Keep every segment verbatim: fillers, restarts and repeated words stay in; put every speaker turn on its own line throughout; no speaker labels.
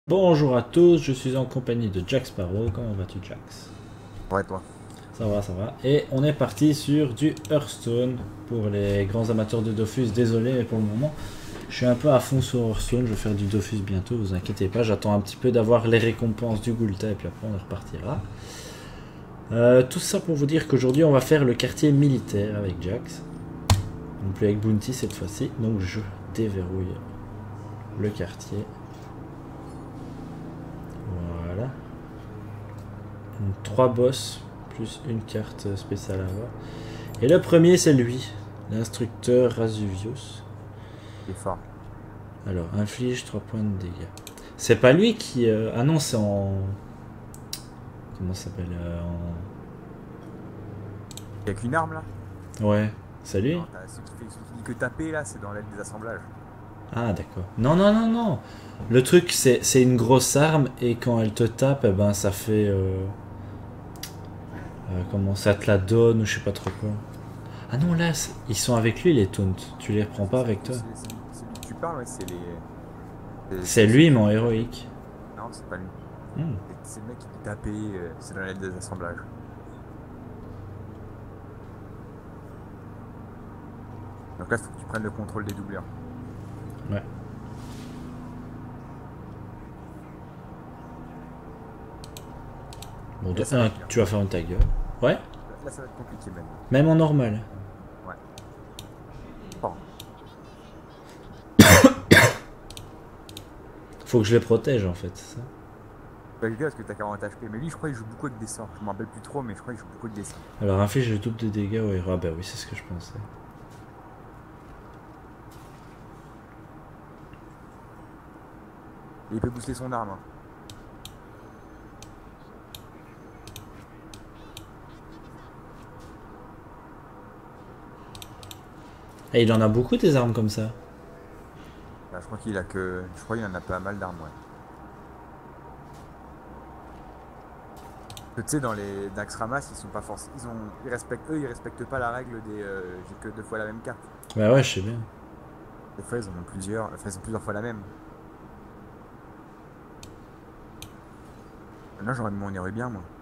Bonjour à tous, je suis en compagnie de Jack Sparrow. Comment vas-tu, Jax?
Ouais, toi.
Ça va, ça va. Et on est parti sur du Hearthstone. Pour les grands amateurs de Dofus, désolé, mais pour le moment, je suis un peu à fond sur Hearthstone. Je vais faire du Dofus bientôt, vous inquiétez pas. J'attends un petit peu d'avoir les récompenses du Gulta et puis après on repartira. Euh, tout ça pour vous dire qu'aujourd'hui on va faire le quartier militaire avec Jax. Non plus avec Bounty cette fois-ci. Donc je déverrouille le quartier. Voilà. Donc trois boss plus une carte spéciale à avoir. Et le premier c'est lui, l'instructeur Rasuvius.
Il est fort.
Alors, inflige trois points de dégâts. C'est pas lui qui... euh, Ah non, c'est en... Comment ça s'appelle euh,
Il y a qu'une arme là?
en... Ouais, c'est lui.
Non, t'as celui qui fait celui qui dit que taper là, c'est dans l'aide des assemblages.
Ah d'accord. Non, non, non, non. Le truc c'est c'est une grosse arme et quand elle te tape, eh ben ça fait... euh, euh, comment ça te la donne ou je sais pas trop quoi. Ah non, là, c'est- ils sont avec lui les taunts. Tu les reprends
C'est
pas
ça,
avec
du coup,
toi.
c'est celui, celui que tu parles, ouais, c'est les. C'est
C'est
c'est ceux
lui
qui.
mon héroïque.
Non, c'est pas lui.
Hmm.
C'est c'est le mec qui dit taper, euh, c'est dans l'aide des assemblages. Donc là, il faut que tu prennes le contrôle des doubleurs.
Ouais. Bon,
Et
de
là, ça va
un,
être bien.
tu vas faire ta gueule. Ouais.
Là, là, ça va être compliqué même.
Même en normal.
Ouais. Bon.
Faut que je les protège en fait, c'est ça.
Bah, le gars, parce que t'as quarante H P. Mais lui, je crois qu'il joue beaucoup avec des sorts. Je m'en rappelle plus trop, mais je crois qu'il joue beaucoup avec des sorts.
Alors inflige le double de dégâts au héros. Ah bah oui, c'est ce que je pensais.
Et il peut booster son arme. Hein.
Et il en a beaucoup des armes comme ça.
Là, je crois qu'il a que. Je crois qu'il en a pas mal d'armes, ouais. Que, tu sais, dans les Naxxramas, ils sont pas forcément. Ils ont. Ils respectent. Eux, ils respectent pas la règle des. euh, J'ai que deux fois la même carte.
Bah ouais, je sais bien.
Des fois, ils en ont plusieurs. Enfin, ils ont plusieurs fois la même. Là, j'aurais mis mon héros bien, moi.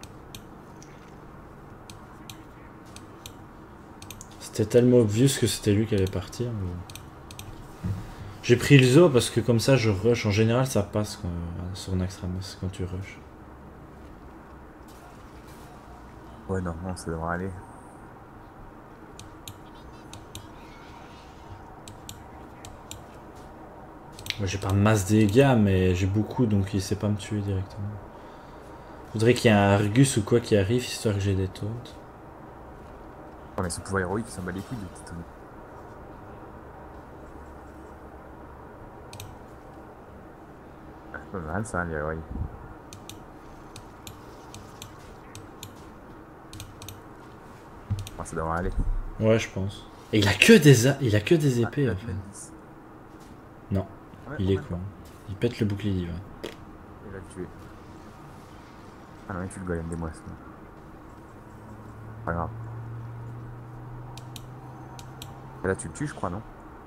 C'était tellement obvious que c'était lui qui allait partir. mais- J'ai pris le zoo parce que comme ça je rush. En général ça passe quand, sur Naxxramas quand tu rush.
Ouais, non, non, ça devrait aller.
Moi j'ai pas masse de dégâts mais j'ai beaucoup donc il sait pas me tuer directement. Faudrait qu'il y ait un Argus ou quoi qui arrive histoire que j'ai des taunts.
Oh, mais son pouvoir héroïque, il s'en bat les couilles, le petit Tony. Ah, c'est pas mal, ça, l'héroïque. Bon, ça devrait aller.
Ouais je pense. Et il a que des a- il a que des
Ah, il
épées
a
en
du
fait.
même dix.
Non,
En même,
il
en
est
même
con.
temps.
Il pète le bouclier divin.
Il va le tuer. Ah non, il tue le golem des moissons. Pas grave. Et là, tu le tues, je crois, non?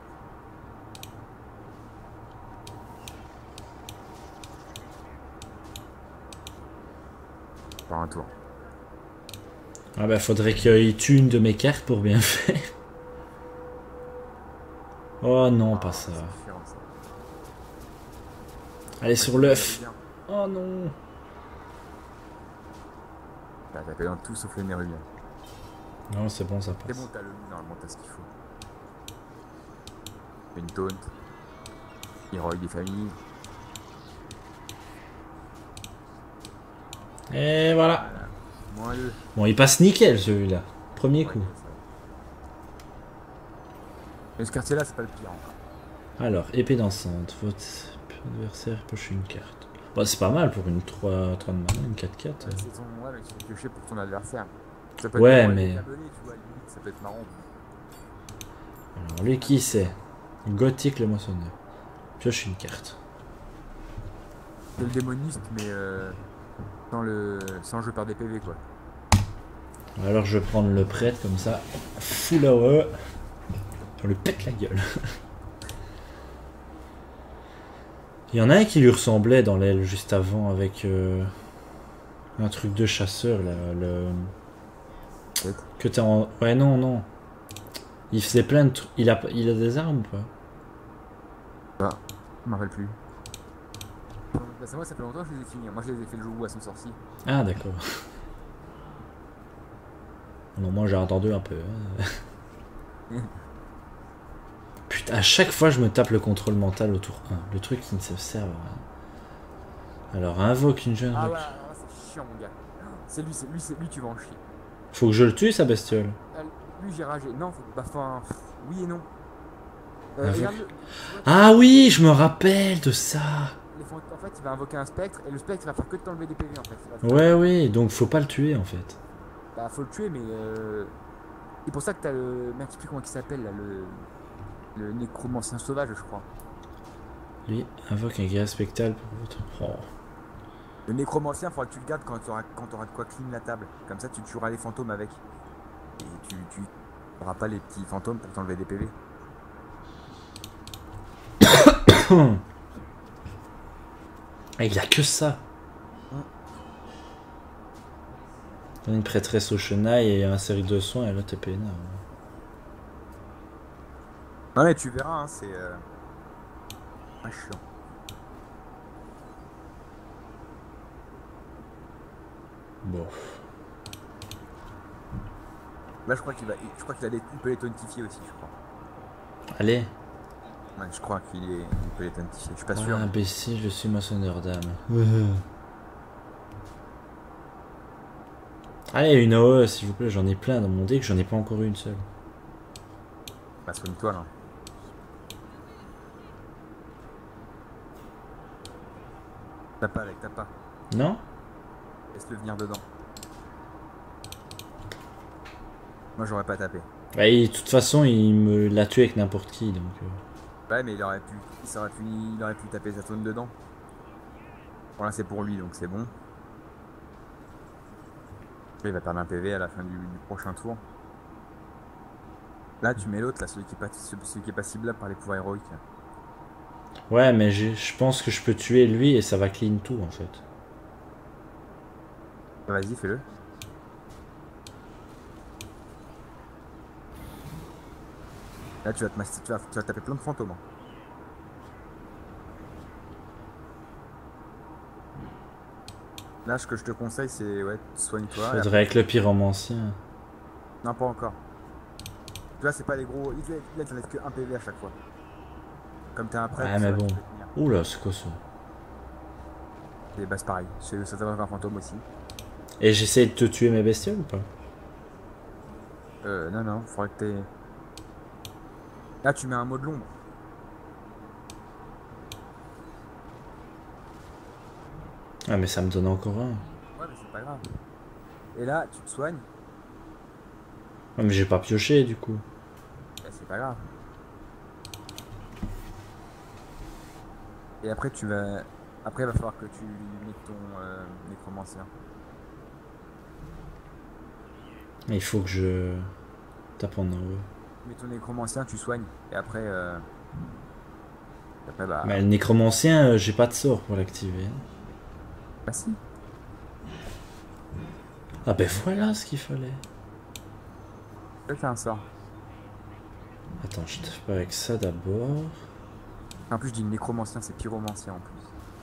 Par un tour.
Ah bah faudrait qu'il tue une de mes cartes pour bien faire. Oh non, pas
Ah,
ça.
c'est chiant, ça.
Allez
Ouais,
sur
tu peux y aller
l'œuf.
bien.
Oh non.
T'as tapé dans tout sauf le nérubien.
Non, c'est bon, ça
C'est bon,
passe.
t'as le loup, normalement, t'as ce qu'il faut. Une taunt. Héroïque des familles.
Et voilà.
Voilà. Moins deux.
Bon, il passe nickel celui-là. Premier
Ouais,
coup.
ça va. Mais ce quartier-là, c'est pas le pire encore.
Alors, épée dansante. Votre adversaire poche une carte. Bon, c'est pas mal pour une trois, trois de mana, une quatre quatre.
Ouais, c'est ton. Ouais, mais tu fais piocher pour ton adversaire. Ça peut être
Ouais,
bien pour les
mais.
décabeler, tu vois, limite, ça peut être marrant.
Alors, lui qui c'est? Gothique le moissonneur. Pioche une carte.
C'est le démoniste, mais euh, sans le. sans jeu par des P V, quoi.
Alors, je vais prendre le prêtre comme ça. Full hour. On lui pète la gueule. Il y en a un qui lui ressemblait dans l'aile juste avant avec euh, un truc de chasseur là. Le...
Peut-être.
Que t'as en. Ouais, non, non. Il faisait plein de trucs. Il a, il a des armes ou pas?
Ah, je m'en rappelle plus. Bah, c'est moi, ça fait longtemps que je les ai finis. Moi, je les ai fait le jour où elles sont sorties.
Ah, d'accord. Non, moi j'ai entendu un peu. Hein. Putain, à chaque fois je me tape le contrôle mental au tour un. Le truc qui ne se sert à rien. Alors, invoque une jeune.
Ah
rec-
ouais, alors là, c'est chiant, mon gars. C'est lui, c'est lui, c'est lui, tu vas en chier.
Faut que je le tue, sa bestiole.
Ah, lui, j'ai ragé. Non, faut... bah, enfin, pff, oui et non. Euh,
Invoque.
regarde le- tu vois,
Ah oui, je me rappelle de ça.
les fant- En fait, il va invoquer un spectre et le spectre il va faire que de t'enlever des P V en fait. Il va te-
Ouais, oui, donc faut pas le tuer en fait.
Bah, faut le tuer, mais euh... c'est pour ça que t'as le. Merde, je sais plus comment il s'appelle là, le. Le nécromancien sauvage, je crois.
Lui, invoque un guerrier spectral pour votre. Oh.
Le nécromancien, faudra que tu le gardes quand t'auras quand t'auras de quoi clean la table. Comme ça, tu tueras les fantômes avec. Et tu tu n'auras pas les petits fantômes pour t'enlever des P V.
Ah, il a que ça. Donne une prêtresse au chenail et un série de soins et là t'es peinard.
Non, mais tu verras, hein, c'est. Euh... Ah, chiant.
Bon.
Là, je crois qu'il va. Je crois qu'il a des... il peut les tontifier aussi, je crois.
Allez.
Ouais, je crois qu'il est... il peut les tontifier. Je suis pas sûr.
Ah, imbécile, je suis maçonneur d'âme. Allez, une A O E s'il vous plaît, j'en ai plein dans mon deck, j'en ai pas encore une seule.
Bah, soigne-toi là. T'as pas avec, t'as pas.
Non?
Laisse-le venir dedans. Moi, j'aurais pas tapé.
Bah, il- de toute façon, il me l'a tué avec n'importe qui donc. euh.
Ouais, mais il aurait pu, il aurait pu, il aurait pu taper sa zone dedans. Bon, là, c'est pour lui, donc c'est bon. Il va perdre un P V à la fin du, du prochain tour. Là, tu mets l'autre, là, celui qui est pas, celui qui est pas ciblable par les pouvoirs héroïques.
Ouais, mais j'ai- je pense que je peux tuer lui et ça va clean tout en fait.
Vas-y, fais-le. Là, tu vas, te, mas- tu vas, tu vas taper plein de fantômes. Hein. Là, ce que je te conseille, c'est ouais, soigne-toi. et
Faudrait avec le pyromancien.
après- Non, pas encore. Tu vois, c'est pas les gros. Il là, t'enlèves que un P V à chaque fois. Comme t'es un prêtre.
Ouais, mais
ça va,
bon.
tu peux tenir.
Oula, c'est quoi ça?
Et bah, c'est pareil. C'est- Ça t'enlève un fantôme aussi.
Et j'essaie de te tuer mes bestioles ou pas?
Euh, non, non, faudrait que t'aies. Là, tu mets un mot de l'ombre.
Ah, mais ça me donne encore un.
Ouais, mais c'est pas grave. Et là, tu te soignes.
Ah, mais j'ai pas pioché du coup.
Bah, c'est pas grave. Et après, tu vas. Après, il va falloir que tu mettes ton euh, nécromancien.
Il faut que je tape en A O E.
Mets ton nécromancien, tu soignes. Et après. Euh... Après, bah.
Mais le nécromancien, euh, j'ai pas de sort pour l'activer. hein.
Bah, si.
Ah, ben voilà ce qu'il fallait.
Je vais faire un sort.
Attends, je tape avec ça d'abord.
En plus, je dis nécromancien, c'est pyromancien en plus.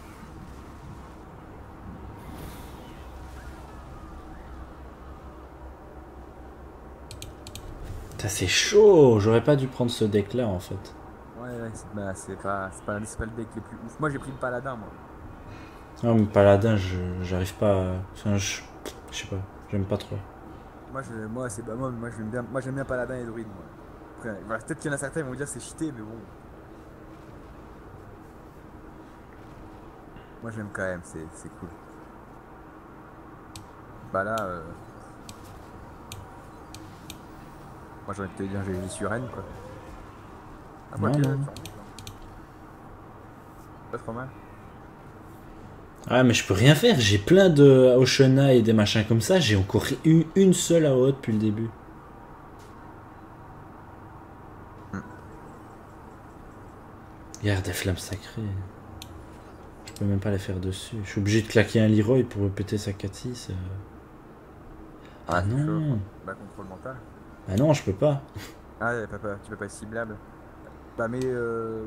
Putain, c'est chaud. J'aurais pas dû prendre ce deck là en fait.
Ouais, ouais, c'est bah, c'est pas, c'est pas, c'est pas le deck les plus ouf. Moi, j'ai pris le paladin, moi.
Non, mais paladin, je j'arrive pas à... Enfin, je... je sais pas. J'aime pas trop.
Moi, je, moi, c'est bah, moi, moi, j'aime bien, moi, j'aime bien paladin et druide, moi. Après, voilà, peut-être qu'il y en a certains qui vont me dire c'est cheaté, mais bon. Moi, j'aime quand même, c'est, c'est cool. Bah là, euh... moi, j'ai envie de te dire, j'ai sur Rennes, quoi. Ah,
Non,
quoique,
non.
tu en mets, quoi. Pas trop mal.
Ah, mais je peux rien faire. J'ai plein de Oshana et des machins comme ça. J'ai encore eu une seule A O E depuis le début.
Hmm.
Regarde des flammes sacrées. Je peux même pas les faire dessus. Je suis obligé de claquer un Leroy pour péter sa quatre six. Euh... Ah,
Ah, c'est chaud.
non.
Bah, contrôle mental.
Ah non, je peux pas.
Ah, y a pas, pas- tu peux pas être ciblable. Bah, mais euh...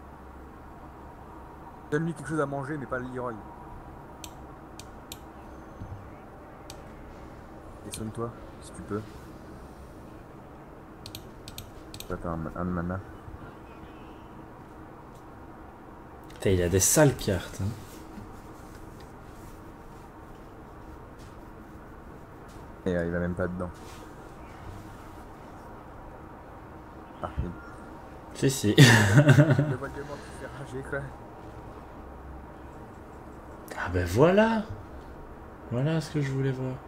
donne-lui quelque chose à manger, mais pas le Leroy. Et sonne-toi, si tu peux. Ça fait un, un de mana.
Putain, il a des sales cartes. Hein.
Et euh, il va même pas dedans. Parfait.
Si, si.
Le Voldemort qui fait rager, quoi.
Ah ben voilà. Voilà ce que je voulais voir.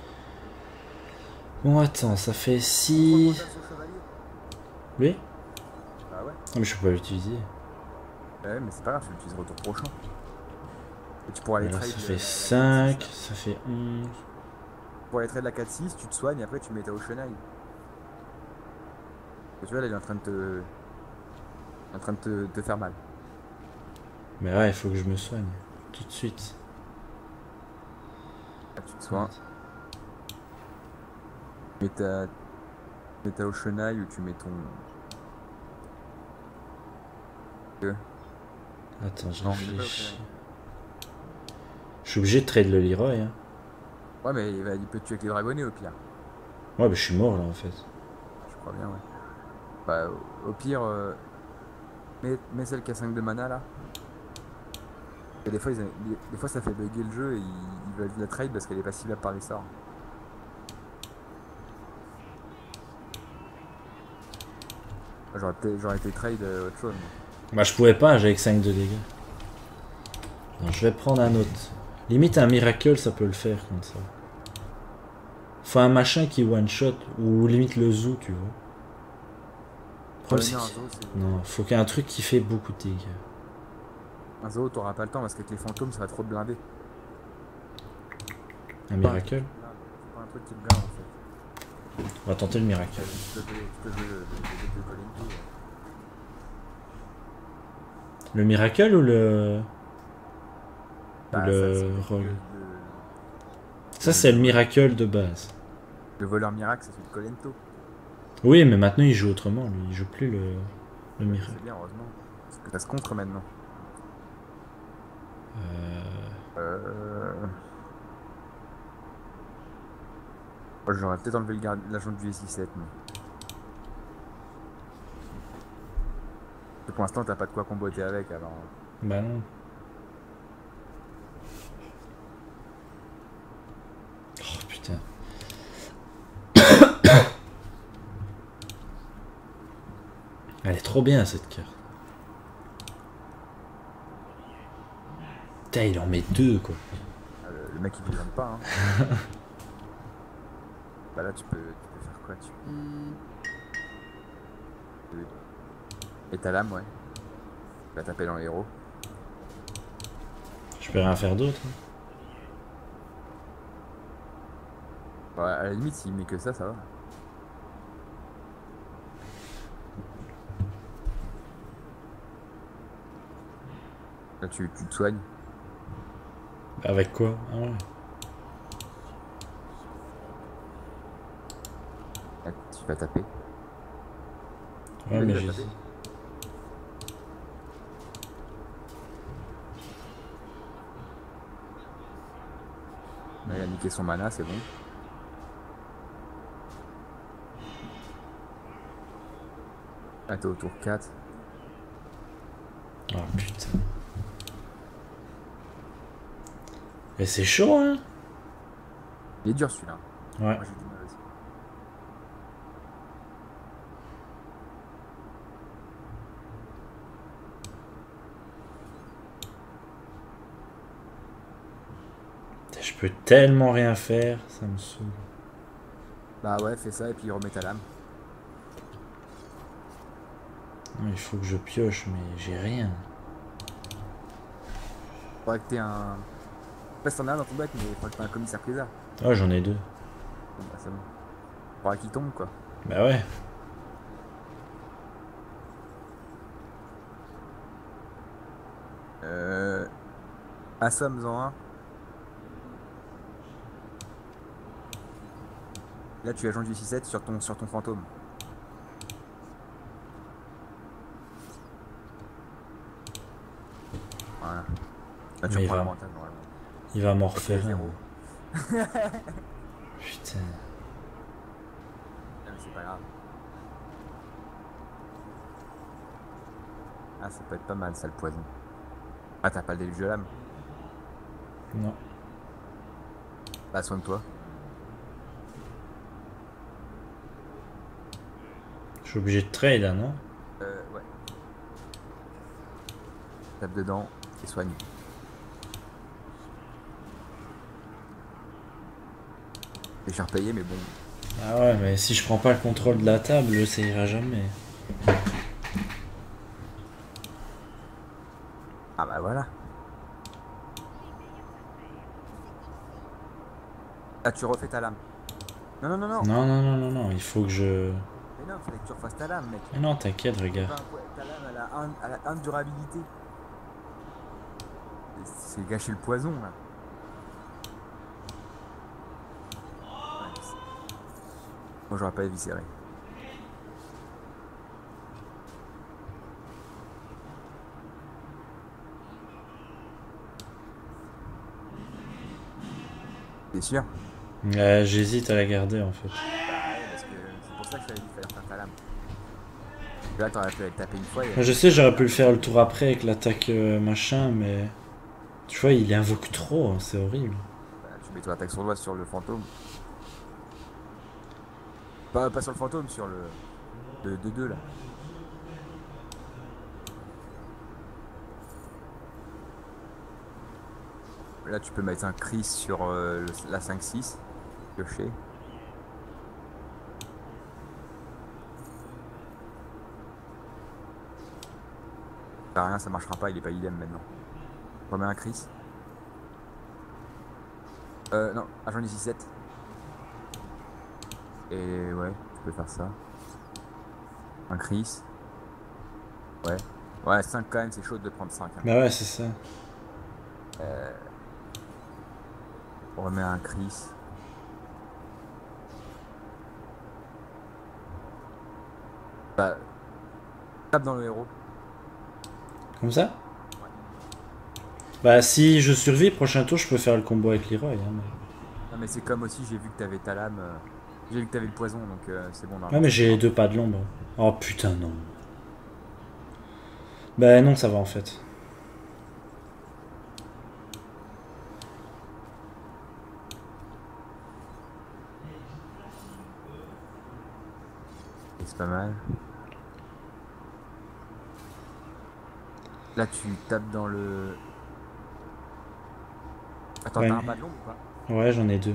Bon, attends, ça fait six... Oui.
Bah ouais.
Non, mais je peux pas l'utiliser.
Bah ouais, mais c'est pas grave, tu l'utiliseras au tour prochain. Et tu pourras aller
Alors,
trade.
ça
le-
fait
la-
cinq,
la quatre six,
ça fait onze.
là. Pour aller trade la quatre six, tu te soignes et après tu mets ta Ocean Eye. Et tu vois, là, il est en train de te. En train de te, te faire mal.
Mais ouais, il faut que je me soigne. Tout de suite.
Là, tu te soignes. Tu mets ta. Tu mets ta Ocean Eye ou tu mets ton. Euh,
Attends, je
Non, mais pas
réfléchis.
Ocean
Je suis obligé de trade le Leroy. Hein.
Ouais, mais il, va, il peut te tuer avec les dragonnets au pire.
Ouais, bah je suis mort là en fait.
Je crois bien, ouais. Bah, au, au pire. Euh, mets, mets celle qui a cinq de mana là. Et des fois, ils, des, des fois ça fait bugger le jeu et ils, ils veulent la trade parce qu'elle est pas ciblable par les sorts. J'aurais peut-être j'aurais été trade euh, autre chose. mais-
Bah je pouvais pas, j'avais que cinq de dégâts. Non, je vais prendre un autre. Limite un miracle ça peut le faire comme ça. Faut un machin qui one shot ou limite le zoo tu vois. Le problème,
Ouais,
c'est
non, un
que-
zoo, c'est-
Non, faut qu'il y ait un truc qui fait beaucoup de dégâts.
un zoo, t'auras pas le temps parce qu'avec les fantômes, ça va trop te blinder.
Un
Pas un
miracle.
truc qui te blinde, C'est pas un truc qui te blinde en fait.
On va tenter le miracle.
Tu peux jouer, tu peux jouer le, le, le, le Colento, ouais.
Le miracle ou le...
Bah,
ou
ça,
le
c'est
rogue.
le, le,
Ça c'est le miracle de base.
le voleur miracle, c'est celui de Colento.
Oui mais maintenant il joue autrement lui, il joue plus le, le miracle.
C'est bien, heureusement. Parce que ça se contre maintenant.
Euh...
Euh... Moi, j'aurais peut-être enlevé le garde- l'agent du S I sept, mais... Pour l'instant, t'as pas de quoi comboter avec, alors...
Bah non. Oh putain. Elle est trop bien cette carte. Putain, il en met deux quoi.
Ah, le, le mec, il plaisante pas, hein. Bah là, tu peux, tu peux faire quoi, tu peux... Et ta lame, ouais. Tu vas taper dans les héros.
Je peux rien faire d'autre. hein.
Ouais, à la limite, s'il met que ça, ça va. Là, tu, tu te soignes.
Avec quoi? Ah ouais.
Là, tu vas taper.
Ouais,
Oui,
mais
il va
j'ai...
taper. Là, il a niqué son mana, c'est bon. Là, t'es au tour quatre.
Oh putain. Et c'est chaud hein.
Il est dur celui-là.
Ouais.
Moi, j'ai du mal aussi.
Je peux tellement rien faire, ça me saoule.
Bah ouais, fais ça et puis remets ta lame.
Non, il faut que je pioche, mais j'ai rien.
Faudrait que t'aies un... Je sais pas si t'en as un dans ton deck, mais faudrait que t'aies un commissaire Clézard.
Oh, j'en ai deux.
Bon, bah c'est bon. Faudrait qu'il tombe, quoi.
Bah ouais.
Euh... Assommes en un. Là, tu as joué du six sept sur ton, sur ton fantôme. Voilà. Là, tu
Mais il
reprends
va,
l'avantage normalement.
il va m'en
Ok,
refaire un.
zéro.
Putain.
Non, mais c'est pas grave. Ah, ça peut être pas mal, ça, le poison. Ah, t'as pas le déluge de l'âme?
Non.
Bah, soigne-toi.
Je suis obligé de trade là, non?
Euh, ouais. Tape dedans et soigne. Je vais faire payer, mais bon.
Ah ouais, mais si je prends pas le contrôle de la table, ça ira jamais.
Ah bah voilà. Ah, tu refais ta lame. Non, non, non, non.
Non, non, non, non, non, il faut que je...
Mais non, fallait que tu refasses ta lame, mec.
Mais non, t'inquiète,
C'est
regarde.
pas un po- Ta lame, elle a un, elle a un de durabilité. C'est gâcher le poison, là. Ouais, je sais. Moi, j'aurais pas éviscéré. T'es sûr?
Euh, J'hésite à la garder en fait.
Bah ouais, parce que c'est pour ça que je t'avais dit qu'il fallait refaire ta lame. Là, t'aurais pu aller taper une fois et
Moi, je sais, j'aurais pu le faire le tour après avec l'attaque euh, machin, mais... Tu vois, il invoque trop, hein, c'est horrible.
bah, tu mets ton attaque sur doigt sur le fantôme. Pas, pas sur le fantôme, sur le de deux là. Là, tu peux mettre un Chris sur euh, le- la cinq six. Piocher. Ça rien, ça marchera pas, il est pas idem maintenant. Remets un Chris. Euh, non, un jaune six sept. Et ouais, tu peux faire ça. Un Chris. Ouais. Ouais, cinq quand même, c'est chaud de prendre cinq. Hein.
Bah ouais, c'est ça.
Euh, on remet un Chris. Bah, tape dans le héros.
Comme ça? Bah si je survis, prochain tour, je peux faire le combo avec Leroy. Hein, mais...
Non, mais c'est comme aussi, j'ai vu que t'avais ta lame. euh, J'ai vu que t'avais le poison, donc euh, c'est bon.
Ouais,
Normalement,
mais
ça
j'ai les
marche.
deux pas de l'ombre. Oh putain, non. Bah non, ça va en fait.
Et c'est pas mal. Là, tu tapes dans le. Attends,
Ouais,
t'as un pas de l'ombre ou pas?
ouais j'en ai deux.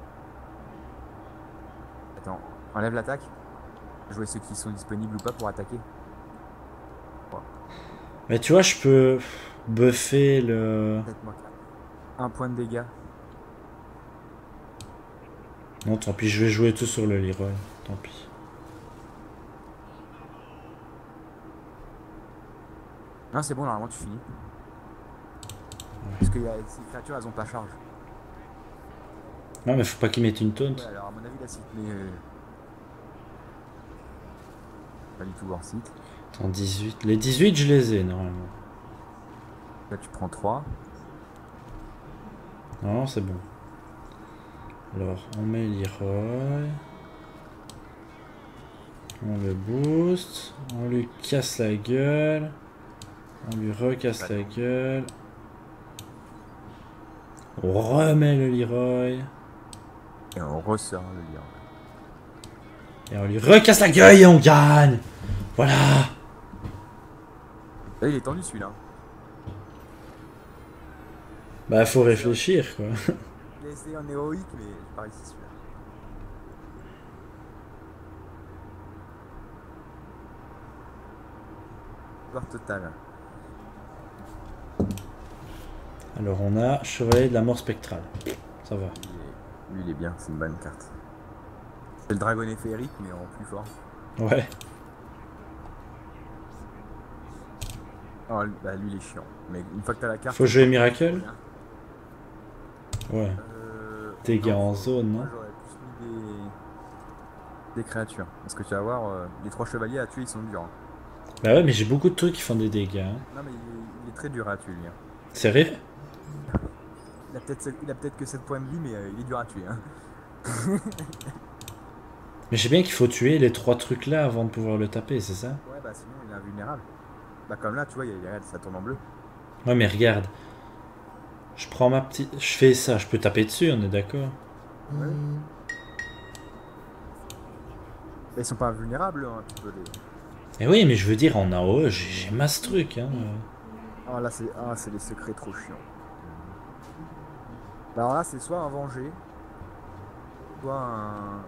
Attends, enlève l'attaque. Jouer ceux qui sont disponibles ou pas pour attaquer.
Mais tu vois, je peux buffer le...
Peut-être moi. Un point de dégâts.
Non, tant pis, je vais jouer tout sur le Leroy. Tant pis.
Non, c'est bon, normalement, tu finis. Parce que y a, ces créatures, elles ont pas charge.
Non, mais faut pas qu'il mette une taunt.
Ouais, alors à mon avis, là, si tu mets. euh, Pas du tout hors site.
Attends, dix-huit. Les dix-huit, je les ai normalement.
Là, tu prends trois.
Non, c'est bon. Alors, on met Leroy. On le boost. On lui casse la gueule. On lui recasse la gueule. On remet le Leroy.
Et on ressort le lien.
Et on lui recasse la gueule et on gagne. Voilà.
Là, il est tendu celui-là.
Bah, faut réfléchir, quoi.
Il a essayé en héroïque, mais j'ai pas réussi celui-là. Victoire totale.
Alors, on a Chevalier de la mort spectrale. Ça va.
Lui, il est, lui, il est bien, c'est une bonne carte. C'est le dragonnet féerique, mais en plus fort.
Ouais.
Oh, lui- bah, lui, il est chiant. Mais une fois que t'as la carte.
Faut jouer Miracle. Ouais.
Euh,
Dégâts
non,
en zone,
moi
non?
j'aurais plus mis des... des créatures. Parce que tu vas voir, euh, les trois chevaliers à tuer ils sont durs. Hein.
Bah ouais, mais j'ai beaucoup de trucs qui font des dégâts. Hein.
Non mais il est, il est très dur à tuer lui. Hein.
Sérieux?
Il a peut-être il a peut-être que sept points de vie mais euh, il est dur à tuer. Hein.
Mais je sais bien qu'il faut tuer les trois trucs là avant de pouvoir le taper, c'est ça?
Ouais bah sinon il est invulnérable. Bah comme là tu vois, il y a, regarde, ça tourne en bleu.
Ouais, mais regarde. Je prends ma petite. Je fais ça, je peux taper dessus, on est d'accord?
Ouais. Bah, ils sont pas invulnérables hein, tu peux les.
Et oui, mais je veux dire, en A O E, j'ai j'ai masse truc. Hein.
Ah là c'est ah, c'est des secrets trop chiants. Bah alors là c'est soit un venger, soit un.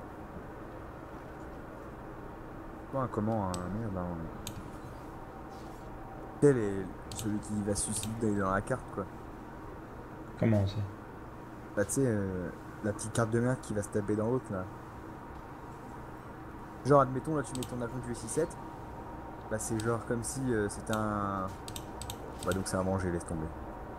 Soit un comment un merde un. Quel est celui qui va se suicider dans la carte quoi.
Comment ça?
Bah tu sais, euh, la petite carte de merde qui va se taper dans l'autre là. Genre admettons là tu mets ton avion du six sept. Bah c'est genre comme si euh, c'était un. Bah donc c'est un venger, laisse tomber.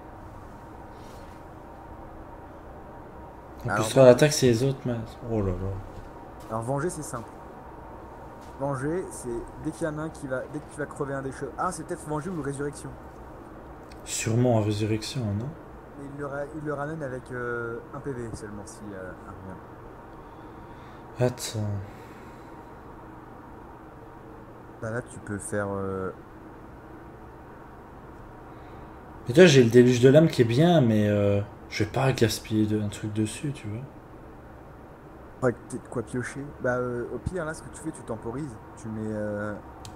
En
Alors,
plus, toi, l'attaque, c'est les autres, mais. Oh là là.
Alors venger c'est simple. Venger c'est dès qu'il y en a un qui va. Dès que tu vas crever un des cheveux. Ah c'est peut-être venger ou résurrection.
Sûrement en résurrection, non?
Et il le, ra- il le ramène avec euh, un P V seulement si euh, ah, rien.
Attends.
Bah là tu peux faire. Euh...
Mais toi, j'ai le déluge de l'âme qui est bien, mais euh, je vais pas gaspiller de- un truc dessus, tu vois.
Ouais, peut-être quoi piocher. Bah euh, au pire là ce que tu fais tu temporises. Tu mets. Euh...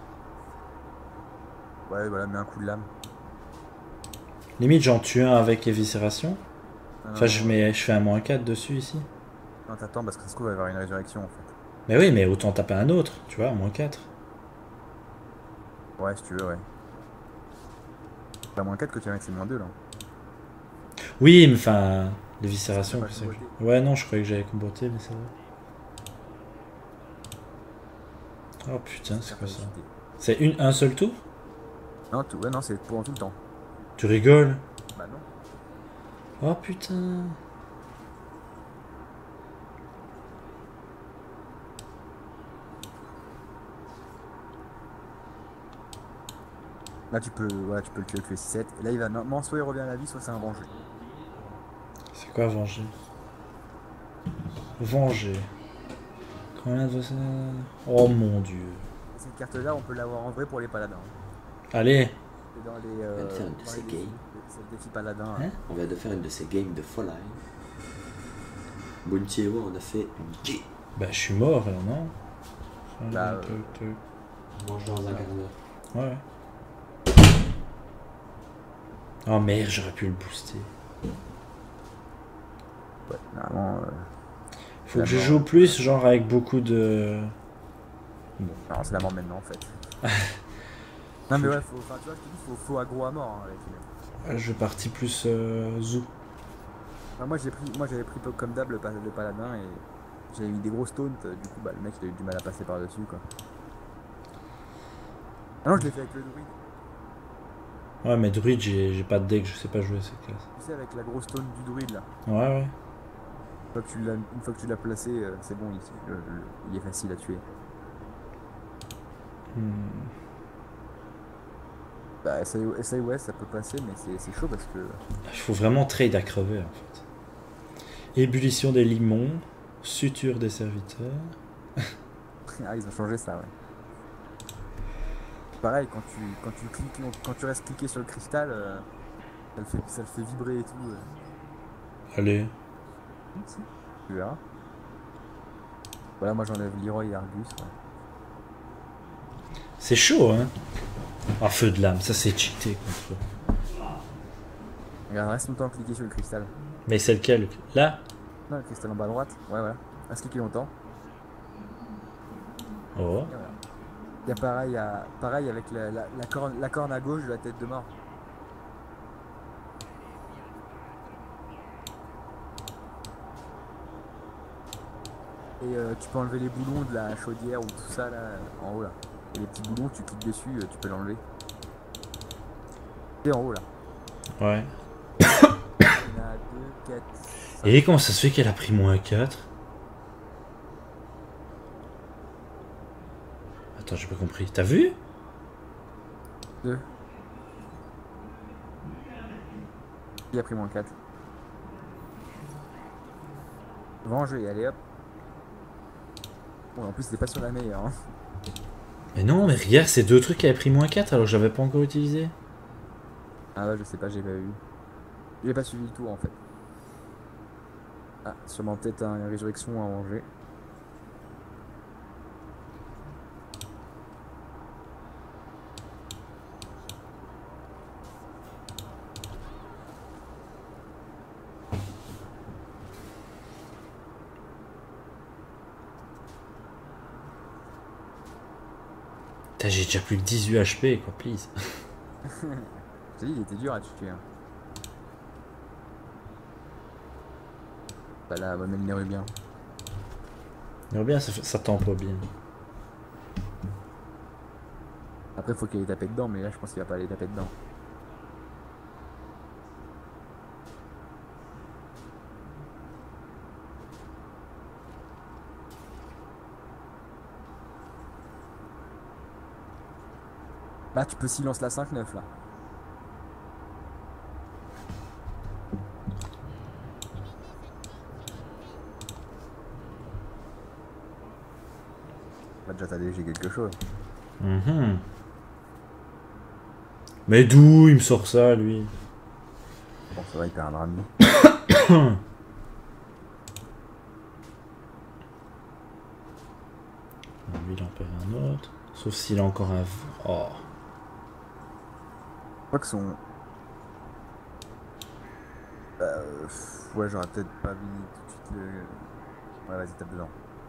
Ouais voilà, mets un coup de lame.
Limite, j'en tue un avec éviscération.
Non,
Enfin,
non,
je,
non,
mets, je fais un moins quatre dessus ici.
non t'attends parce que ça se trouve il va y avoir une résurrection en fait.
Mais oui, mais autant taper un autre, tu vois, moins quatre.
Ouais si tu veux ouais. T'as moins quatre que tu vas mettre c'est moins deux là.
Oui, mais enfin, l'éviscération.
Pas
plus ça que-
comboté.
Ouais, non, je croyais que j'avais comboté, mais c'est vrai. Oh putain, c'est quoi ça?
Capacité.
C'est une, un seul tour?
Non, tout, ouais, non, c'est pour tout le temps.
Tu rigoles?
Bah non.
Oh putain.
Là, tu peux, ouais, tu peux le tuer avec le six sept. Et là, il va normalement, soit il revient à la vie, soit c'est un venger.
C'est quoi venger? Venger. Combien de ça? Oh mon dieu.
Et cette carte-là, on peut l'avoir en vrai pour les paladins.
Allez.
Et dans les.
On vient de
Euh,
faire une de
dans
ces
les défis,
games.
c'est le défi paladin.
Hein
On vient de faire une de ces games de Fall Line. Bounty et moi, on a fait une G.
Bah, je suis mort là, non?
Bah,
Tuc,
euh,
tuc.
Mange dans un quart d'heure.
Ouais, ouais. Oh merde, j'aurais pu le booster.
Ouais, normalement. Euh,
Faut que je
D'abord.
joue plus, genre avec beaucoup de.
non, c'est la mort maintenant en fait. non, mais ouais, faut, enfin, tu vois, je te dis, faut, faut aggro à mort hein, avec lui.
Ouais, je vais partir plus euh, zoo.
Enfin, moi, j'ai pris, moi, j'avais pris comme d'hab le, pa- le paladin et j'avais mis des grosses taunts. Du coup, bah, le mec, il a eu du mal à passer par-dessus quoi. Ah non, je l'ai fait avec le druide.
Ouais, mais druide, j'ai j'ai pas de deck, je sais pas jouer cette classe.
Tu sais, avec la grosse taunt du druide là.
Ouais, ouais.
Une fois que tu l'as, une fois que tu l'as placé, euh, c'est bon, il, le- le- il est facile à tuer.
Hmm.
Bah, S A ouais, ça peut passer, mais c'est c'est chaud parce que.
Il faut vraiment trade à crever en fait. Ébullition des limons, suture des serviteurs.
ah, ils ont changé ça, ouais. Pareil, quand tu, quand tu cliques, quand tu restes cliqué sur le cristal, euh, ça, le fait, ça le fait vibrer et tout. euh.
Allez.
Tu verras. Voilà, moi j'enlève Leroy et Argus. Ouais.
C'est chaud, hein. Un feu de lame, ça c'est cheaté contre eux.
Regarde, reste longtemps cliqué sur le cristal.
Mais c'est lequel? Là?
Non, le cristal en bas à droite. Ouais, voilà. Reste cliqué longtemps.
Oh.
Et voilà. Il y a pareil, à, pareil avec la, la, la, corne, la corne à gauche de la tête de mort. Et euh, tu peux enlever les boulons de la chaudière ou tout ça là, en haut là. Et les petits boulons, tu cliques dessus, euh, tu peux l'enlever. Et en haut là.
Ouais.
Il y en a deux, quatre, ça.
Et comment ça se fait qu'elle a pris moins quatre? Attends, j'ai pas compris. T'as vu?
Deux. Il a pris moins quatre. Venger, allez hop. Bon, en plus, c'était pas sur la meilleure. Hein.
Mais non, mais regarde, c'est deux trucs qui avaient pris moins quatre alors que j'avais pas encore utilisé.
Ah ouais, je sais pas, j'ai pas eu. J'ai pas suivi le tour en fait. Ah, sûrement peut-être un- une résurrection à manger.
Putain, j'ai déjà plus que dix-huit H P, quoi, please.
Je t'ai dit, il était dur à tuer. Hein. Bah là, va m'énerver bien.
Mais bien, ça, fait- ça tend pas bien.
Après, faut qu'il aille taper dedans, mais là, je pense qu'il va pas aller taper dedans. Bah, tu peux silence la cinq neuf là. Bah, déjà, t'as léger quelque chose.
Mhm. Mais d'où il me sort ça, lui?
Bon, ça va, il perd un drame.
Lui, il en perd un autre. Sauf s'il a encore un... v- Oh.
Je crois que son. Euh, pff, ouais, j'aurais peut-être pas vu tout de suite le. Ouais, vas-y, tape dedans.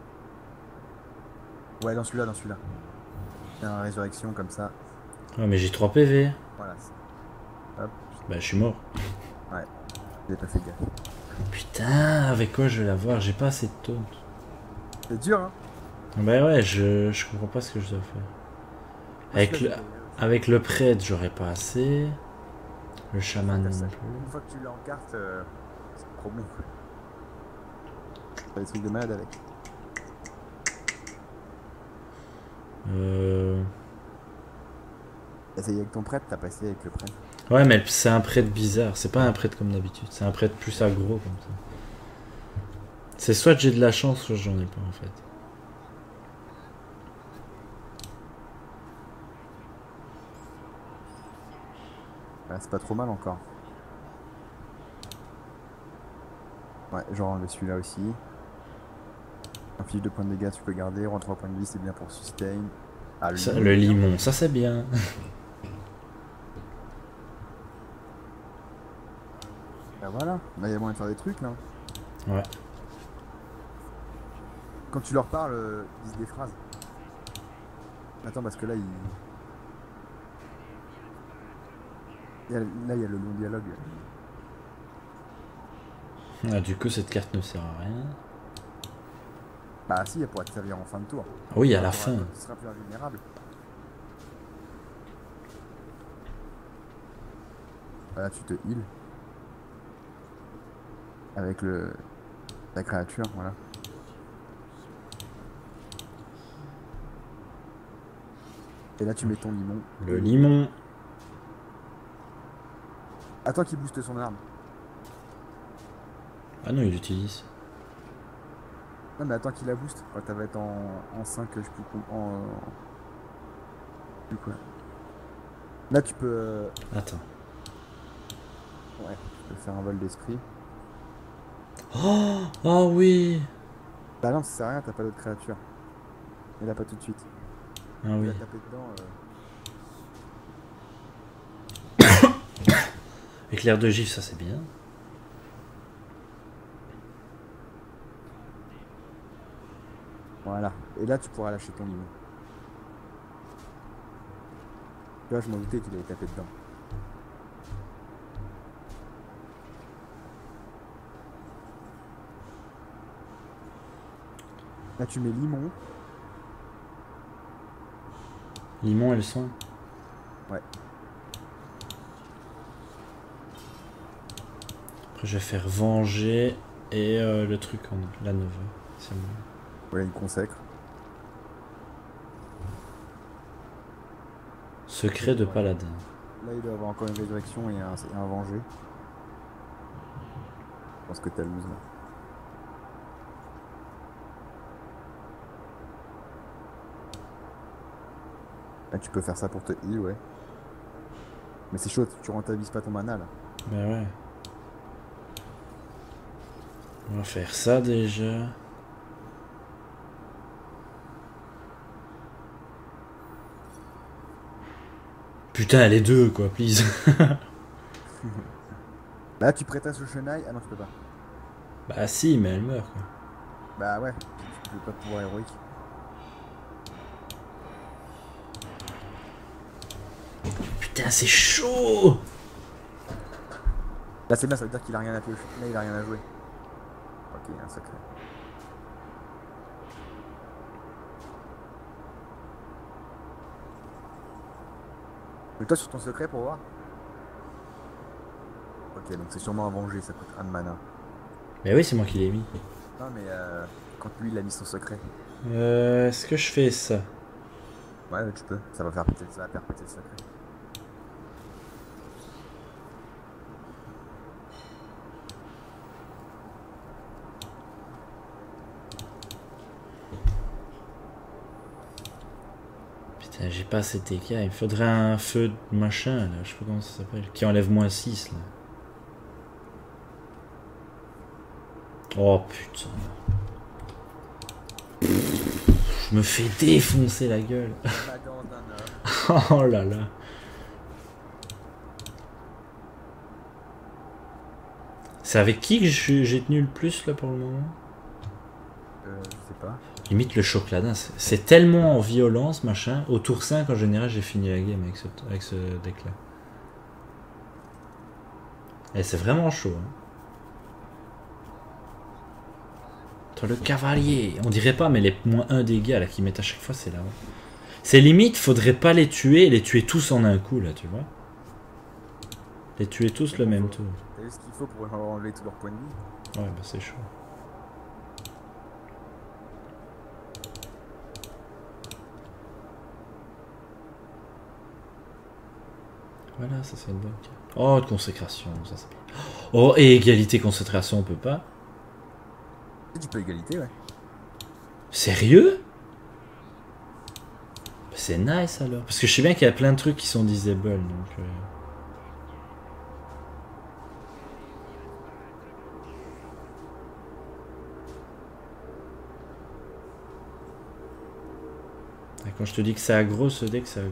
Ouais, dans celui-là, dans celui-là. Il y a une résurrection comme ça.
Ouais, mais j'ai trois P V.
Voilà. c'est- Hop,
Bah, je suis mort.
j'ai pas fait gaffe.
Putain, avec quoi je vais l'avoir? J'ai pas assez de taunt.
C'est dur, hein.
Bah ouais, je, je comprends pas ce que je dois faire. Avec le, avec le prêtre, j'aurais pas assez. Le chaman non plus.
Une fois que tu l'as en carte, euh, c'est trop bon. T'as des trucs de malade avec.
Euh...
T'as essayé avec ton prêtre, t'as pas essayé avec le prêtre.
Ouais, mais c'est un prêtre bizarre. C'est pas un prêtre comme d'habitude. C'est un prêtre plus aggro comme ça. C'est soit j'ai de la chance, soit j'en ai pas en fait.
Ouais, c'est pas trop mal encore. Ouais, genre enlever celui-là aussi. Un fiche de points de dégâts, tu peux garder. Rend trois points de vie, c'est bien pour sustain. Ah, le
Ça,
limon,
le
bien.
limon, ça c'est bien.
Bah voilà, là il y a moyen de faire des trucs là.
Ouais.
Quand tu leur parles, euh, ils disent des phrases. Attends, parce que là, il. il y a- Là, il y a le long dialogue.
Ah, du coup, cette carte ne sert à rien.
Bah si, elle pourrait te servir en fin de tour.
Oui, à la
Tu
fin.
seras plus invulnérable. Voilà, tu te heal. Avec le... la créature, voilà. Et là, tu mets ton limon.
Le limon.
Attends qu'il booste son arme.
Ah non, il l'utilise.
Non, mais attends qu'il la booste. Quand elle va être en, en cinq, je sais plus quoi. En. euh, je sais plus quoi. Là, tu peux. euh,
Attends.
Ouais, tu peux faire un vol d'esprit.
Oh, oh oui.
Bah non, ça sert à rien, t'as pas d'autre créature. Et là, pas tout de suite.
Ah
Tu
oui.
vas taper dedans. euh,
Éclair de gifle, ça c'est bien.
Voilà. Et là, tu pourras lâcher ton limon. Tu vois, je m'en doutais qu'il allait taper dedans. Là, tu mets limon.
Limon et le soin.
Ouais.
Après, je vais faire venger. Et euh, le truc en la Nova. C'est bon.
Voilà, il consacre.
Secret de paladin.
Là, il doit avoir encore une résurrection et un, et un venger. Je pense que t'as loose là. Là, tu peux faire ça pour te heal, ouais. Mais c'est chaud, tu rentabilises pas ton mana là.
Bah ouais. On va faire ça déjà. Putain, les deux quoi, please.
Là, tu prêtes à ce Shunai. Ah non, je peux pas.
Bah si, mais elle meurt quoi.
Bah ouais, tu peux pas pouvoir héroïque.
Putain, c'est chaud.
Là, c'est bien, ça veut dire qu'il a rien à piocher. Là, il a rien à jouer. Ok, il y a un secret. Mets-toi sur ton secret pour voir. Ok, donc c'est sûrement un venger, ça coûte un de mana.
Mais oui, c'est moi qui l'ai mis.
Non, mais euh, quand lui, il a mis son secret.
Euh, Est-ce que je fais ça?
Ouais, ouais, tu peux. Ça va faire péter, ça va faire péter le secret.
Putain, j'ai pas assez de T K. Il me faudrait un feu de machin là. Je sais pas comment ça s'appelle. Qui enlève moins six là. Oh putain. Je me fais défoncer la gueule. Oh là là. C'est avec qui que je- j'ai tenu le plus là pour le moment?
Euh, je sais pas.
Limite le chocoladin, c'est c'est tellement en violence machin. Au tour cinq en général j'ai fini la game avec ce, avec ce deck là. Et c'est vraiment chaud. Hein. Toi, le cavalier, on dirait pas mais les moins un dégâts là qu'ils mettent à chaque fois c'est là. C'est limite, faudrait pas les tuer et les tuer tous en un coup là tu vois. Les tuer tous le même tour.
T'as vu ce qu'il faut pour enlever tous leurs points de vie?
Ouais bah c'est chaud. Voilà, ça c'est une bonne carte. Oh, de consécration, ça c'est bien. Oh, et égalité concentration, on peut pas.
Tu peux égalité, ouais.
Sérieux? C'est nice alors. Parce que je sais bien qu'il y a plein de trucs qui sont disable, donc... Euh... Quand je te dis que c'est aggro, ce deck c'est aggro.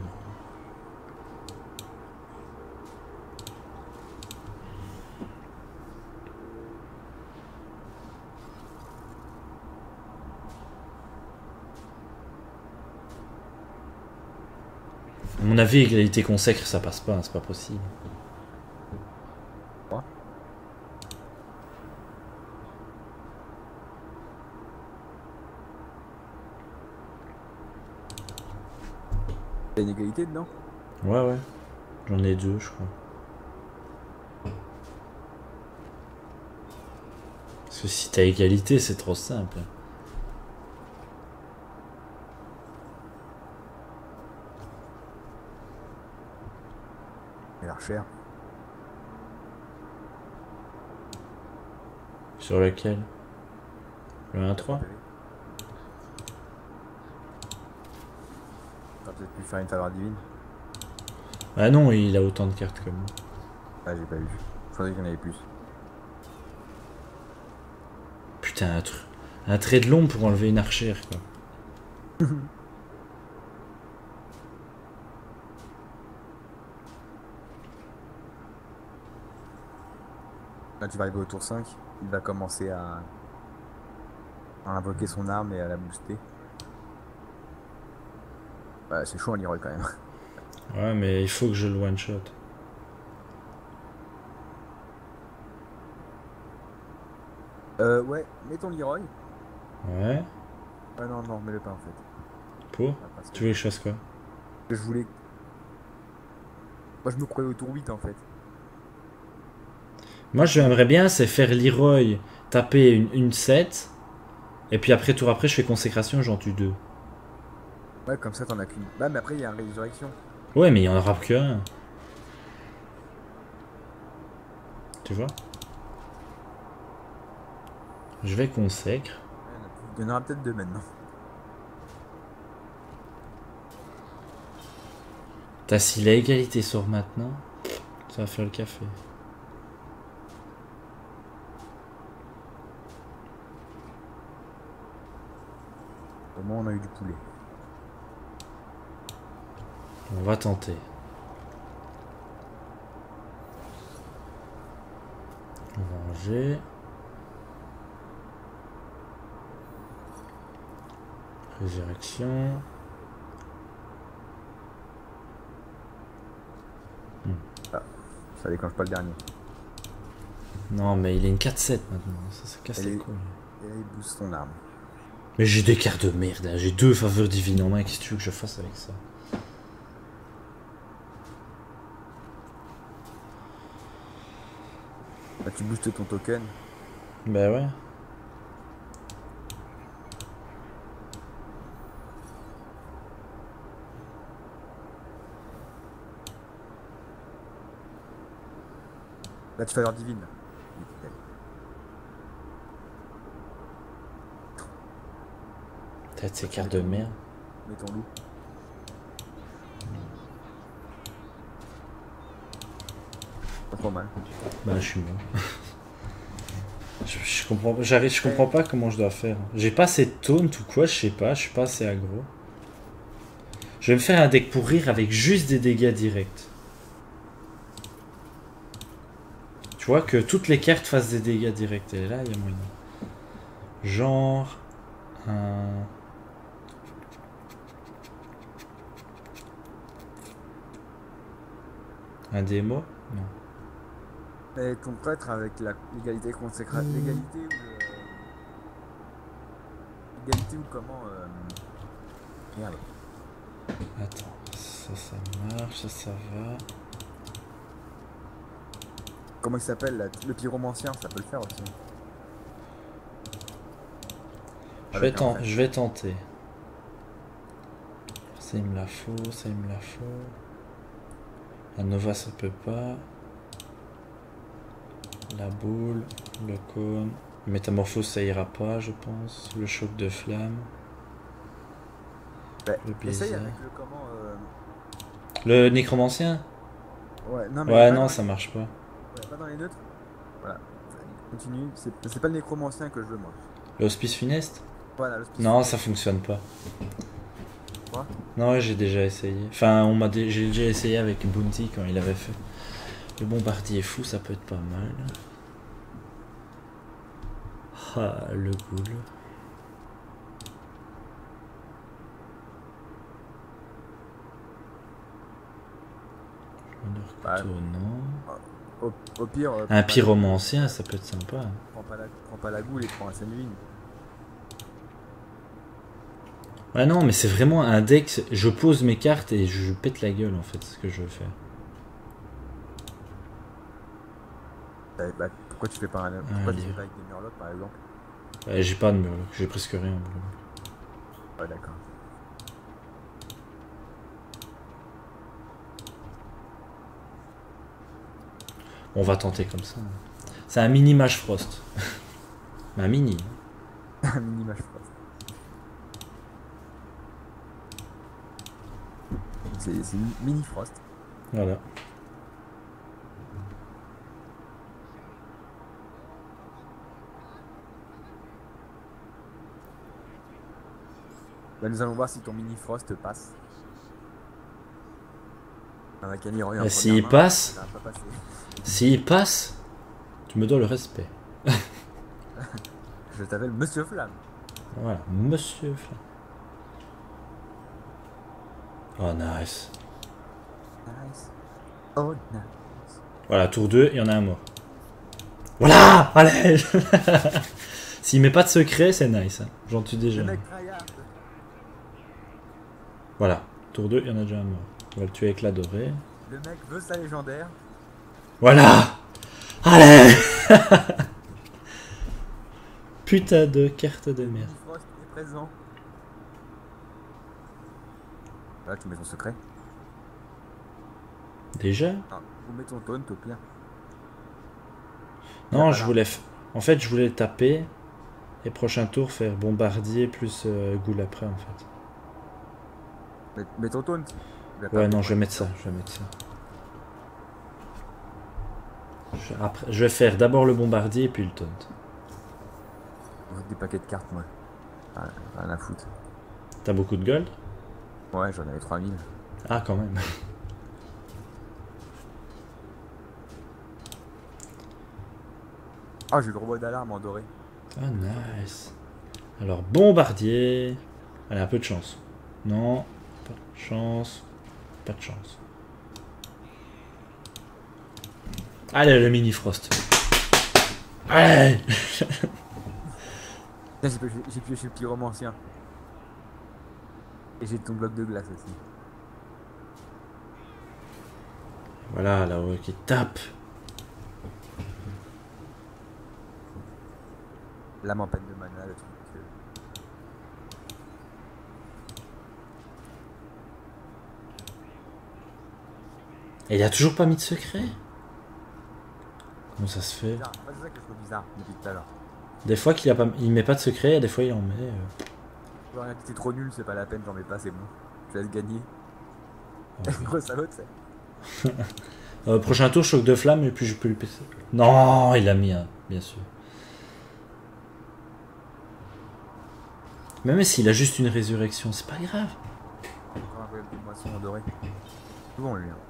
À mon avis, égalité consacre, ça passe pas, hein, c'est pas possible.
Quoi? T'as une égalité dedans?
Ouais, ouais. J'en ai deux, je crois. Parce que si t'as égalité, c'est trop simple.
Il a l'air cher.
Sur lequel? Le un trois?
T'aurais peut-être pu faire une faveur divine.
Ah non, il a autant de cartes que moi.
Ah, j'ai pas vu. Faudrait qu'il y en avait plus.
Putain, un, tr un trait de long pour enlever une archère, quoi.
Là, tu vas arriver au tour cinq. Il va commencer à... à invoquer son arme et à la booster. Ouais, c'est chaud en Leroy quand même.
Ouais, mais il faut que je le one-shot.
Euh, ouais, mets ton Leroy.
Ouais.
Ah non, non, mets-le pas en fait.
Pour
Ah, parce que
Tu veux que je fasse quoi?
je voulais... Moi, je me croyais au tour huit en fait.
Moi, j'aimerais bien, c'est faire Leroy, taper une, une sept. Et puis après, tour après, je fais consécration, j'en tue deux.
Ouais, comme ça t'en as qu'une. Bah, mais après il y a une résurrection.
Ouais, mais il y en aura que un. Tu vois? Je vais consécre.
Il y en aura peut-être deux maintenant.
T'as si la égalité sort maintenant, ça va faire le café.
Au moins on a eu du poulet.
On va tenter. On va ranger. Résurrection.
Ça déclenche pas le dernier.
Non, mais il est une quatre sept maintenant. Ça, ça casse
Elle
les
est-
couilles.
Et là il booste son arme.
Mais j'ai des cartes de merde. Hein. J'ai deux faveurs divines en main. Qu'est-ce que tu veux que je fasse avec ça?
Bah, tu boostes ton token.
Bah ouais.
Là tu fais leur divine.
Peut-être ces cartes de merde.
Mets ton loup. Pas trop mal.
Bah je suis mort. je, je comprends, j'arrive, je comprends pas comment je dois faire. J'ai pas assez de taunt ou quoi, je sais pas, je suis pas assez aggro. Je vais me faire un deck pour rire avec juste des dégâts directs. Tu vois que toutes les cartes fassent des dégâts directs. Et là, il y a moyen. Genre... Un... Un démo? Non.
Et ton prêtre avec la l'égalité consacrée. L'égalité ou le. L'égalité ou comment. Euh... Merde.
Attends, ça, ça marche, ça, ça va.
Comment il s'appelle là Le pyromancien, ça peut le faire aussi.
Je vais,
Avec un
ten-
prêtre.
je vais tenter. Ça, il me la faut, ça, il me la faut. La Nova, ça peut pas. La boule, le cône. Métamorphose, ça ira pas, je pense. Le choc de flamme.
Bah,
Le
essaye
blizzard.
avec le comment. Euh...
Le nécromancien?
Ouais, non mais.
Ouais,
pas
non,
dans
ça
les-
marche pas.
ouais, pas dans les neutres. Voilà. Continue. C'est c'est pas le nécromancien que je veux moi.
Le hospice funeste?
Voilà, le
Non, ça fonctionne pas.
Quoi
Non, ouais, j'ai déjà essayé. Enfin, on m'a dé- j'ai déjà essayé avec Bounty quand il avait fait. Le bombardier fou, ça peut être pas mal. Ah, le ghoul.
Bah,
Couteau, non.
Au, au pire. euh, prends
Un
pas
pyromancien, ça peut être sympa.
la- Prends pas, la, prends pas la goule et prends un Sanguine.
Ouais, non, mais c'est vraiment un deck. Je pose mes cartes et je pète la gueule en fait, c'est ce que je veux faire.
Euh, Bah, pourquoi tu fais pas un. Pourquoi tu
allez.
fais pas avec des murlocs par exemple
Ouais, j'ai pas de murloc, j'ai presque rien. en bleu.
Ouais, d'accord.
On va tenter comme ça. C'est un mini Mage Frost. Mais un mini.
Un mini match frost. C'est c'est une mini frost.
Voilà.
Bah, nous allons voir si ton mini frost passe. Un Akali en
Et s'il
main,
passe
ça va pas passer.
S'il passe, tu me dois le respect.
Je t'appelle Monsieur Flamme.
Voilà, monsieur Flamme. Oh, nice.
Nice. Oh, nice.
Voilà, tour deux, il y en a un mort. Voilà. Allez. S'il met pas de secret, c'est nice. Hein. J'en tue déjà.
Le mec tryhard.
Voilà, tour deux, il y en a déjà un mort. On va le tuer avec la dorée.
Le mec veut sa légendaire.
Voilà. Allez. Putain de carte de merde.
Frost est présent. Là, tu mets ton secret.
Déjà?
Ah, ou mets ton taunt au pire.
Non,
Ah,
je
là.
voulais... f- En fait, je voulais taper. Et prochain tour, faire bombardier plus euh, ghoul après, en fait.
Mets, mets ton taunt. Il va pas
Ouais, non,
pour-
je vais mettre ça. Je vais mettre ça. Je, après, je vais faire d'abord le bombardier et puis le taunt.
Je veux des paquets de cartes, moi. Ah, rien à foutre.
T'as beaucoup de gold?
Ouais, j'en avais trois mille.
Ah, quand même.
Ah, j'ai eu le robot d'alarme en doré.
Ah, nice. Alors, bombardier. Allez, un peu de chance. Non, pas de chance. Pas de chance. Allez, le mini frost. Allez.
Tiens, j'ai pioché, j'ai pioché le petit romancien. Et j'ai ton bloc de glace aussi.
Voilà, là-haut qui tape.
L'âme en peine de mana, le truc. euh.
Et il a toujours pas mis de secret? Comment ça se fait?
Bizarre. Ouais, c'est ça que je trouve bizarre depuis tout à l'heure.
Des fois qu'il a pas, il met pas de secret, et des fois il en met. euh.
Genre, rien que t'es trop nul, c'est pas la peine, j'en mets pas, c'est bon. Je laisse gagner.
Ouais.
Gros salaud, c'est.
Euh, prochain tour, choc de flamme, et puis je peux lui péter. Non, il a mis un, bien sûr. Même s'il a juste une résurrection, c'est pas grave.
Encore un peu de moisson en doré. Souvent lui. Hein.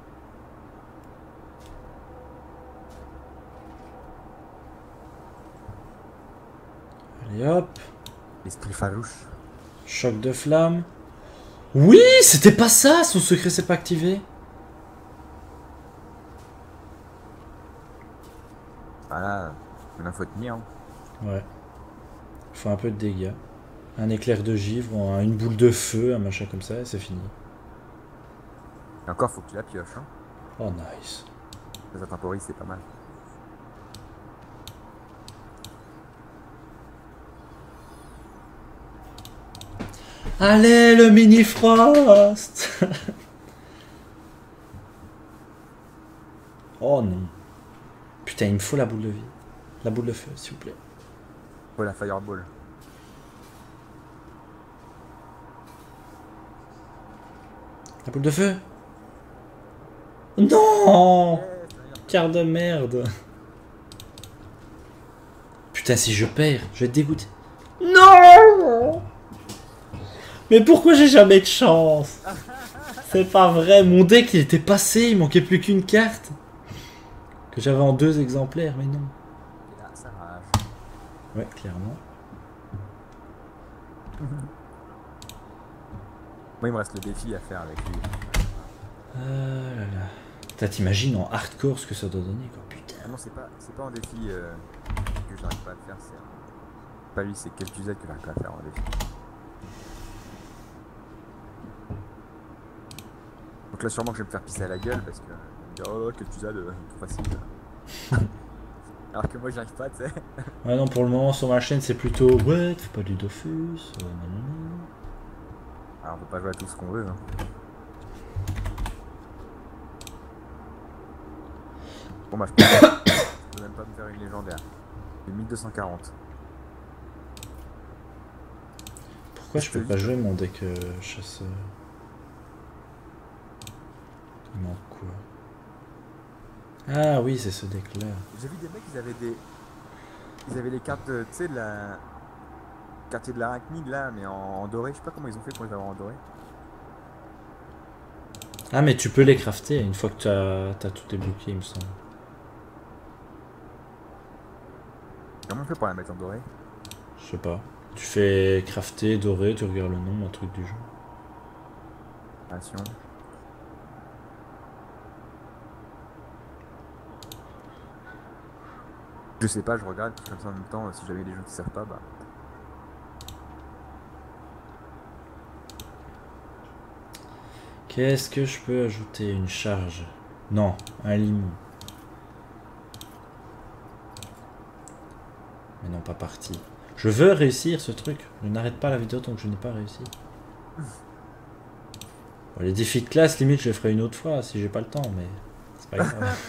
Allez hop,
Esprit farouche.
choc de flamme. Oui, c'était pas ça, son secret s'est pas activé.
Voilà, maintenant faut tenir. Hein.
Ouais. Il faut un peu de dégâts. Un éclair de givre, un- une boule de feu, un machin comme ça, et c'est fini.
Et encore, faut que tu la pioches. Hein.
Oh, nice.
Ça temporise, c'est pas mal.
Allez, le mini frost. Oh non. Putain, il me faut la boule de vie. La boule de feu, s'il vous plaît.
Faut la fireball.
La boule de feu. Non.
Yes,
Quart de merde. Putain, si je perds, je vais être dégoûté. Non. Mais pourquoi j'ai jamais de chance? C'est pas vrai, mon deck il était passé, il manquait plus qu'une carte. Que j'avais en deux exemplaires, mais non.
Et là, ça rage.
Ouais, clairement.
Moi, il me reste le défi à faire avec lui.
Ah là là. Putain, t'imagines en hardcore ce que ça doit donner, quoi. Putain.
Ah non, c'est pas, c'est pas un défi euh, que j'arrive pas à faire, c'est un- pas lui, c'est quelques Z que j'arrive pas à faire en défi. Donc là, sûrement que je vais me faire pisser à la gueule parce que il va me dire, oh, quelques Z, euh, trop facile. Alors que moi, j'y arrive pas, tu sais.
Ouais, non, pour le moment sur ma chaîne c'est plutôt ouais, tu fais pas du Dofus. euh, nanana.
Alors, on peut pas jouer à tout ce qu'on veut. Hein. Bon, bah, je peux, je peux même pas me faire une légendaire. J'ai mille deux cent quarante.
Pourquoi je peux pas jouer mon deck euh, chasseur? Il manque quoi? Ah oui, c'est ce deck là.
J'ai vu des mecs, ils avaient des. Ils avaient les cartes, de- tu sais, de la. Quartier de l'arachnide là, mais en, en doré. Je sais pas comment ils ont fait pour les avoir en doré.
Ah, mais tu peux les crafter une fois que t'as as tout débloqué, il me semble.
Comment on fait pour la mettre en doré?
Je sais pas. Tu fais crafter, doré, tu regardes le nom, un truc du genre.
Action. Je sais pas, je regarde, puis comme ça en même temps, si jamais les gens qui savent pas, bah.
Qu'est-ce que je peux ajouter? Une charge? Non, un limon. Mais non, pas parti. Je veux réussir ce truc. Je n'arrête pas la vidéo tant que je n'ai pas réussi. Bon, les défis de classe, limite, je les ferai une autre fois si j'ai pas le temps, mais c'est pas grave.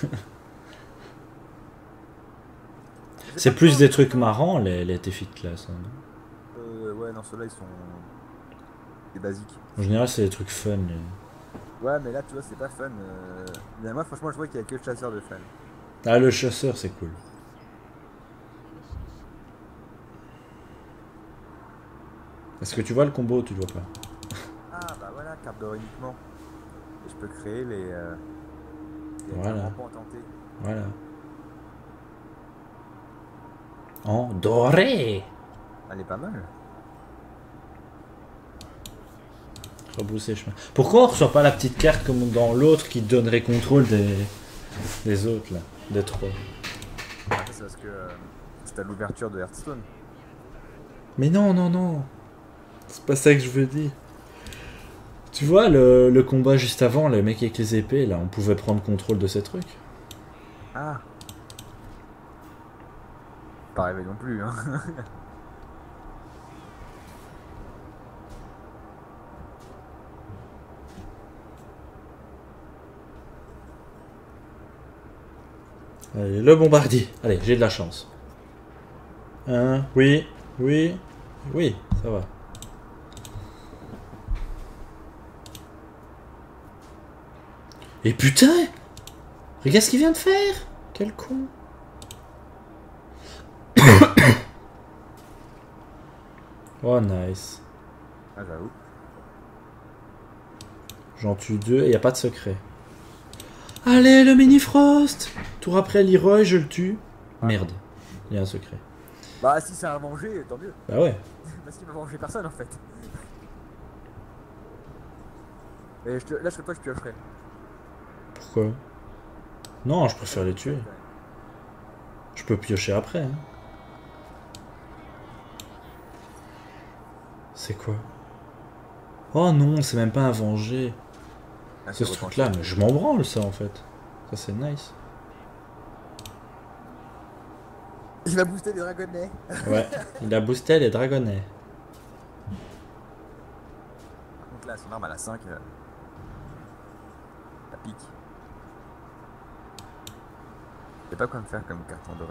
C'est plus des trucs marrants, les, les défis de classe. Hein.
Euh, ouais, non, ceux-là, ils sont... des basiques.
En général, c'est des trucs fun. Les...
Ouais, mais là, tu vois, c'est pas fun. Euh... Mais moi, franchement, je vois qu'il y a que le chasseur de fun.
Ah, le chasseur, c'est cool. Est-ce que tu vois le combo ou tu le vois pas?
Ah, bah voilà, carte d'or uniquement. Et je peux créer les... Euh... les
Voilà.
rampants tentés.
Voilà. En doré.
Elle est pas mal.
Rebrousser chemin. Pourquoi on reçoit pas la petite carte comme dans l'autre qui donnerait contrôle des, des autres là, des trois?
Après, c'est parce que euh, c'est à l'ouverture de Hearthstone.
Mais non, non, non. C'est pas ça que je veux dire. Tu vois le, le combat juste avant, le mec avec les épées là, on pouvait prendre contrôle de ces trucs.
Ah. Pas rêvé non plus, hein.
Allez, le bombardier. Allez, j'ai de la chance. Hein, oui, oui, oui, ça va. Et putain! Regarde ce qu'il vient de faire! Quel con! Oh, nice.
Ah, j'avoue.
J'en tue deux et y a pas de secret. Allez, le mini frost! Tour après Leroy, je le tue. Merde, il y a un secret.
Bah, si c'est un venger, tant mieux.
Bah ouais.
Parce qu'il va venger personne en fait. Et je te... là, je serais toi, je piocherais.
Pourquoi? Non, je préfère les tuer. Je peux piocher après. Hein. C'est quoi? Oh non, c'est même pas un venger.
Ah,
C'est ce
retranché.
truc-là, mais je m'en branle ça en fait. Ça c'est nice.
Il va booster les dragonnets.
Ouais, il a boosté les dragonnets.
Par contre, là, son arme à la cinq. Euh... Ça pique. Je sais pas quoi me faire comme carton doré.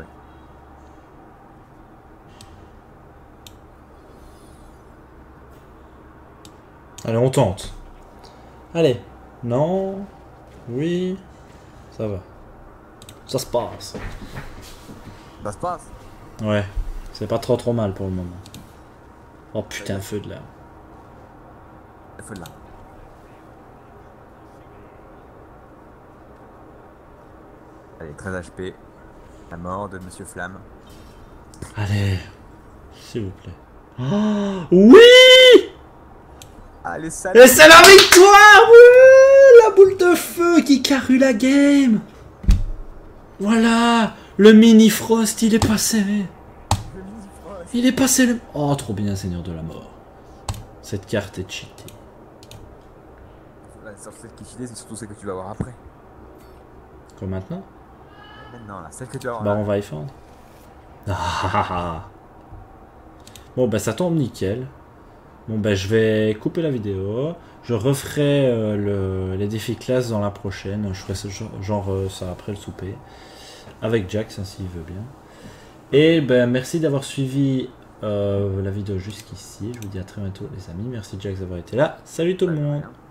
Allez, on tente. Allez. Non. Oui. Ça va. Ça se passe.
Ça se passe.
Ouais. C'est pas trop trop mal pour le moment. Oh putain, feu de là.
Il faut de là. Allez, treize H P. La mort de Monsieur Flamme.
Allez. S'il vous plaît. Oh, oui!
Allez, salut.
Et c'est la victoire! Oui! La boule de feu qui carrue la game! Voilà! Le mini frost, il est passé! Il est passé le... Oh, trop bien, Seigneur de la Mort. Cette carte est cheatée.
La sorcière qui filait, c'est surtout celle que tu vas voir après.
Comme maintenant?
Maintenant, là, celle que tu vas voir
Bah,
là.
on va y fendre. Ah, ah, ah. Bon, bah, ça tombe nickel. Bon, bah, je vais couper la vidéo. Je referai euh, le, les défis classe dans la prochaine. Je ferai ce genre, genre euh, ça après le souper. Avec Jax, hein, s'il veut bien. Et ben, merci d'avoir suivi euh, la vidéo jusqu'ici. Je vous dis à très bientôt, les amis. Merci Jax d'avoir été là. Salut tout le monde!